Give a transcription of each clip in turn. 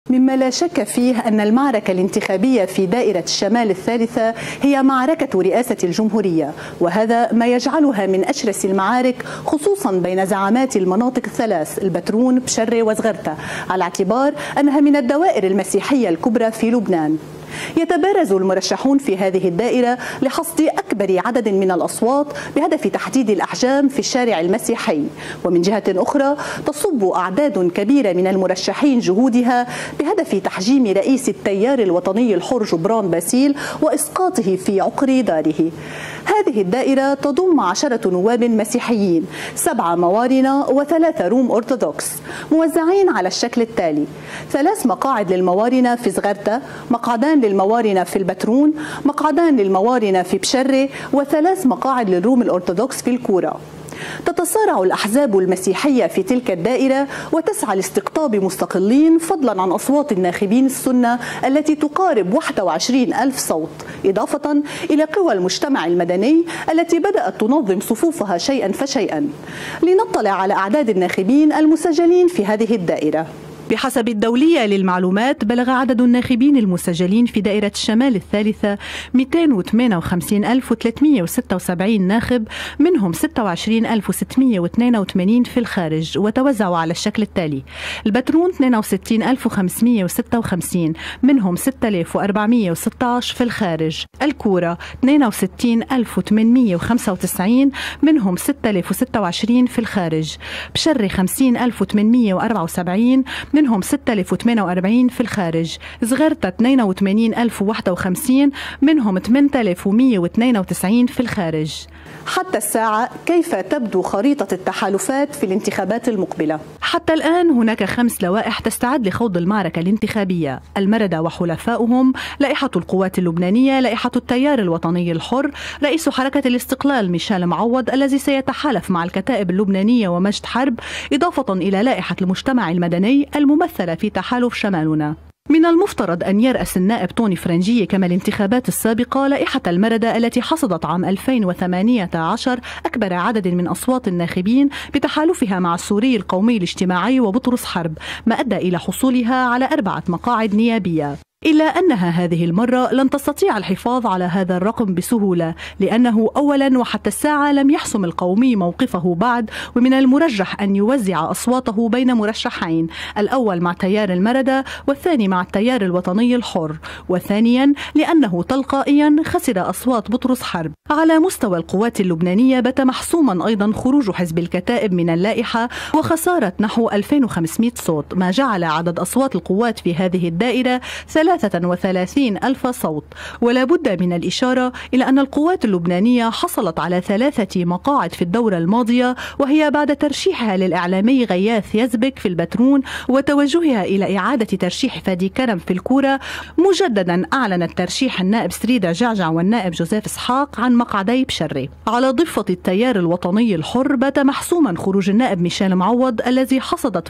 مما لا شك فيه أن المعركة الانتخابية في دائرة الشمال الثالثة هي معركة رئاسة الجمهورية، وهذا ما يجعلها من أشرس المعارك خصوصا بين زعامات المناطق الثلاث البترون بشرة وزغرتة، على اعتبار أنها من الدوائر المسيحية الكبرى في لبنان. يتبارز المرشحون في هذه الدائرة لحصد أكبر عدد من الأصوات بهدف تحديد الأحجام في الشارع المسيحي، ومن جهة أخرى تصب أعداد كبيرة من المرشحين جهودها بهدف تحجيم رئيس التيار الوطني الحر جبران باسيل وإسقاطه في عقر داره. هذه الدائرة تضم 10 نواب مسيحيين، 7 موارنة و3 روم أرثوذكس، موزعين على الشكل التالي: 3 مقاعد للموارنة في زغرتة، مقعدان للموارنة في البترون، مقعدان للموارنة في بشرة، و3 مقاعد للروم الأرثوذكس في الكورة. تتصارع الأحزاب المسيحية في تلك الدائرة وتسعى لاستقطاب مستقلين فضلا عن أصوات الناخبين السنة التي تقارب 21,000 صوت، إضافة إلى قوى المجتمع المدني التي بدأت تنظم صفوفها شيئا فشيئا. لنطلع على أعداد الناخبين المسجلين في هذه الدائرة. بحسب الدولية للمعلومات، بلغ عدد الناخبين المسجلين في دائرة الشمال الثالثة 258,376 ناخب، منهم 26,682 في الخارج، وتوزعوا على الشكل التالي: البترون 62,556 منهم 6,416 في الخارج، الكورة 62,895 منهم 6,026 في الخارج، بشري 50,874 منهم 6,048 في الخارج، زغرتة 82,051 منهم 8,192 في الخارج. حتى الساعة كيف تبدو خريطة التحالفات في الانتخابات المقبلة؟ حتى الآن هناك 5 لوائح تستعد لخوض المعركة الانتخابية: المردة وحلفاؤهم، لائحة القوات اللبنانية، لائحة التيار الوطني الحر، رئيس حركة الاستقلال ميشيل معوض الذي سيتحالف مع الكتائب اللبنانية ومجد حرب، إضافة إلى لائحة المجتمع المدني الممثلة في تحالف شمالنا. من المفترض أن يرأس النائب طوني فرنجية كما الانتخابات السابقة لائحة المردة التي حصدت عام 2018 أكبر عدد من أصوات الناخبين بتحالفها مع السوري القومي الاجتماعي وبطرس حرب، ما أدى إلى حصولها على 4 مقاعد نيابية. إلا أنها هذه المرة لن تستطيع الحفاظ على هذا الرقم بسهولة، لأنه أولا وحتى الساعة لم يحسم القومي موقفه بعد، ومن المرجح أن يوزع أصواته بين مرشحين، الأول مع تيار المردة والثاني مع التيار الوطني الحر، وثانيا لأنه تلقائيا خسر أصوات بطرس حرب. على مستوى القوات اللبنانية بات محسوما أيضا خروج حزب الكتائب من اللائحة وخسارة نحو 2500 صوت، ما جعل عدد أصوات القوات في هذه الدائرة 33,000 صوت. ولا بد من الإشارة إلى أن القوات اللبنانية حصلت على 3 مقاعد في الدورة الماضية، وهي بعد ترشيحها للإعلامي غياث يزبك في البترون وتوجهها إلى إعادة ترشيح فادي كرم في الكورة. مجددا أعلنت ترشيح النائب سريدة جعجع والنائب جوزيف إسحاق عن مقعدي بشري. على ضفة التيار الوطني الحر بات محسوما خروج النائب ميشيل معوض الذي حصد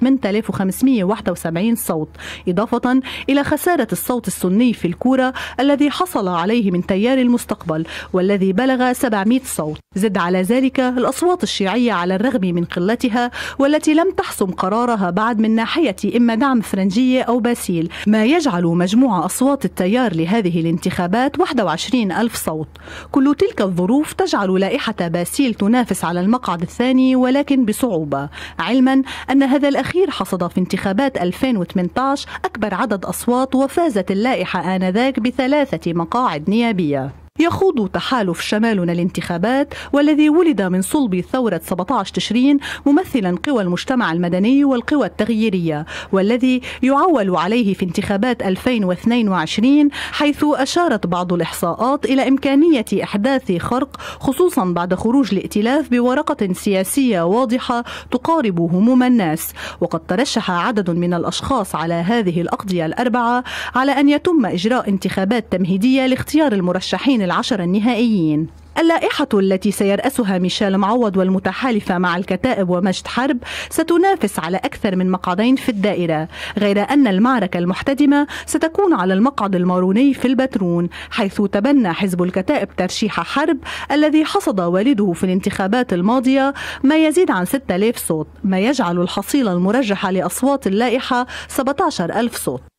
8,571 صوت، إضافة إلى خسارة الصوت السني في الكورة الذي حصل عليه من تيار المستقبل والذي بلغ 700 صوت. زد على ذلك الأصوات الشيعية على الرغم من قلتها والتي لم تحسم قرارها بعد من ناحية إما دعم فرنجية أو باسيل، ما يجعل مجموع أصوات التيار لهذه الانتخابات 21,000 صوت. كل تلك الظروف تجعل لائحة باسيل تنافس على المقعد الثاني ولكن بصعوبة، علما أن هذا الأخير حصد في انتخابات 2018 أكبر عدد أصوات وفازت اللائحة آنذاك ب3 مقاعد نيابية. يخوض تحالف شمالنا الانتخابات والذي ولد من صلب ثورة 17 تشرين ممثلا قوى المجتمع المدني والقوى التغييرية، والذي يعول عليه في انتخابات 2022، حيث أشارت بعض الإحصاءات إلى إمكانية إحداث خرق، خصوصا بعد خروج الائتلاف بورقة سياسية واضحة تقارب هموم الناس. وقد ترشح عدد من الأشخاص على هذه الأقضية الأربعة على أن يتم إجراء انتخابات تمهيدية لاختيار المرشحين 10 النهائيين. اللائحة التي سيرأسها ميشيل معوض والمتحالفة مع الكتائب ومجد حرب ستنافس على أكثر من مقعدين في الدائرة، غير أن المعركة المحتدمة ستكون على المقعد الماروني في البترون، حيث تبنى حزب الكتائب ترشيح حرب الذي حصد والده في الانتخابات الماضية ما يزيد عن 6000 صوت، ما يجعل الحصيلة المرجحة لأصوات اللائحة 17,000 صوت.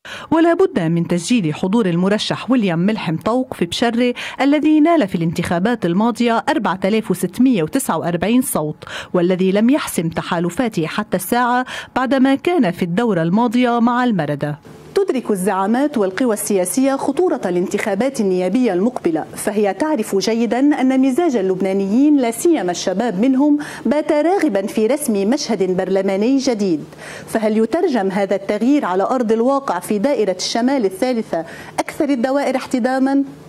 ولا بد من تسجيل حضور المرشح ويليام ملحم طوق في بشرة الذي نال في الانتخابات الماضية 4649 صوت، والذي لم يحسم تحالفاته حتى الساعة بعدما كان في الدورة الماضية مع المردة. تدرك الزعامات والقوى السياسية خطورة الانتخابات النيابية المقبلة، فهي تعرف جيدا أن مزاج اللبنانيين لا سيما الشباب منهم بات راغبا في رسم مشهد برلماني جديد. فهل يترجم هذا التغيير على أرض الواقع في دائرة الشمال الثالثة أكثر الدوائر احتداما؟